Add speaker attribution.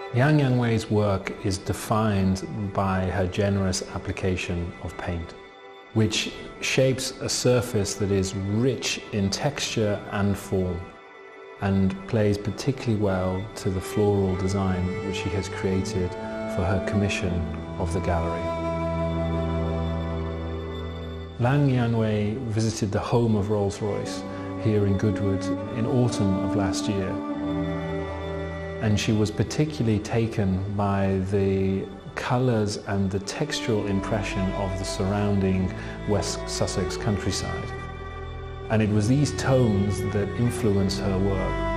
Speaker 1: Yang Yangwei's work is defined by her generous application of paint, which shapes a surface that is rich in texture and form, and plays particularly well to the floral design which she has created for her commission of the gallery. Lang Yangwei visited the home of Rolls-Royce here in Goodwood in autumn of last year, and she was particularly taken by the colours and the textural impression of the surrounding West Sussex countryside. And it was these tones that influenced her work.